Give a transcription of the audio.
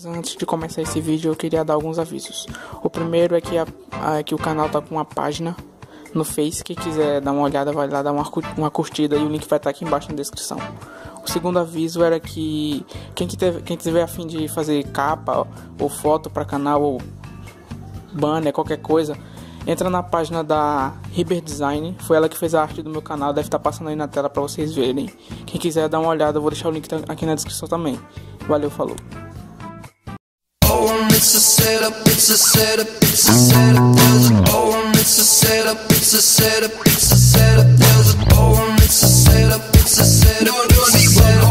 antes de começar esse vídeo eu queria dar alguns avisos. O primeiro é que o canal tá com uma página no Face. Quem quiser dar uma olhada vai lá dar uma curtida e o link vai estar aqui embaixo na descrição. O segundo aviso era que quem tiver a fim de fazer capa ou foto para canal ou banner, qualquer coisa, entra na página da Riber Design. Foi ela que fez a arte do meu canal, deve estar passando aí na tela para vocês verem. Quem quiser dar uma olhada, eu vou deixar o link aqui na descrição também. Valeu, falou. It's a setup, it's a setup, it's a setup, there's a oh, it's a setup, it's a setup, it's a setup, there's a oh, it's a setup, it's a setup, it's a setup.